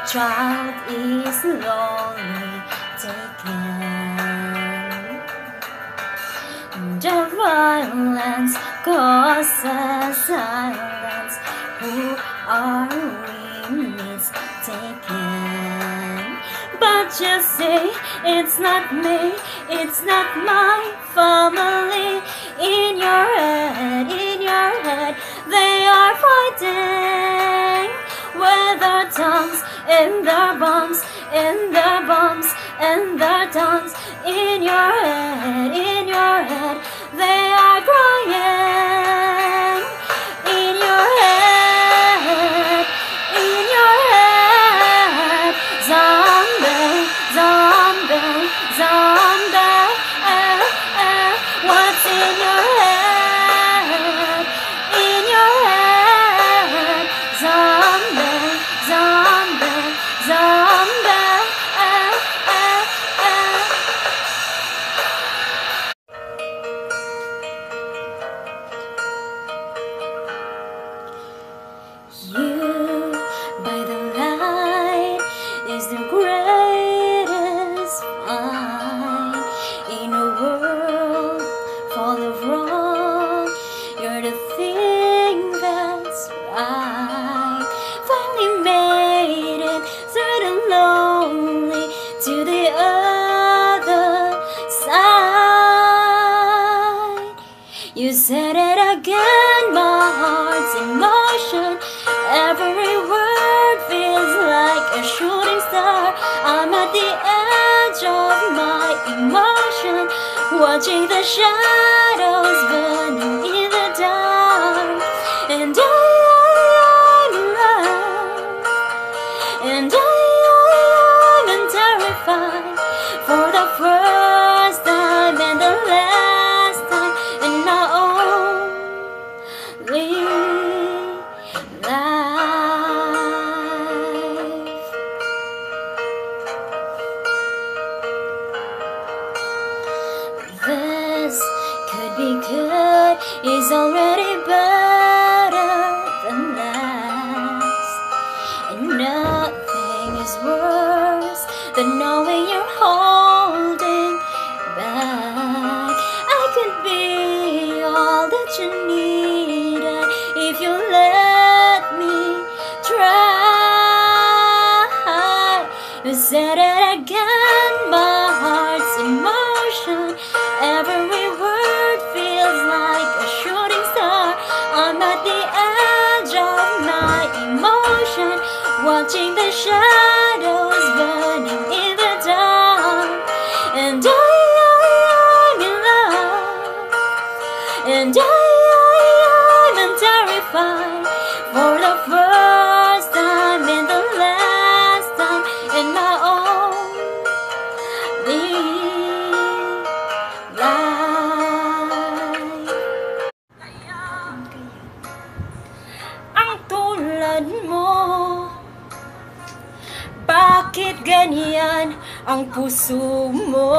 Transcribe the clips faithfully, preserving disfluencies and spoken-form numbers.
child is lonely taken. The violence causes silence. Who are we mistaken? But you say it's not me, it's not my family. In your head, in your head, they are fighting with their tongues in their bombs, in their bombs, and their tongues. In your head, in your head, they are crying. In your head, in your head, zombie, zombie, zombie. Eh, eh, what's in your head? In your head, zombie, zombie, zombie. Eh, eh, eh. You by the light is the greatest find in a world full of wrong. You're the thing that's right. Finally made it through the lonely to the other side. You said it again, my heart's in motion. Every word feels like a shooting star. I'm at the edge of my emotion, watching the shadows burning in the dark. And I, I'm in love, and I, I'm terrified for the first time and the last time in my only life. This could be good, is already better than last. And nothing is worse than knowing you're holding back. I could be all that you needed if you let me try. You said it again, my heart's in motion. Every word feels like a shooting star. I'm at the edge of my emotion, watching the shadows burning in the dark. And I, I'm in love, and I, I'm terrified for the first time and the last time in my only life. Ang tulad mo, bakit ganyan ang puso mo?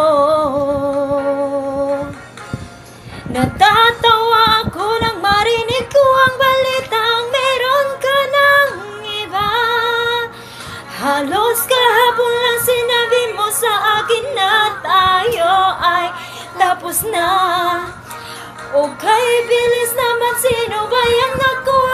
Natatawa ako nang marinig ko ang balitang meron ka ng iba. Halos kahapon lang sinabi mo sa akin na tayo ay tapos na. Okay, bilis naman, sino ba yung naku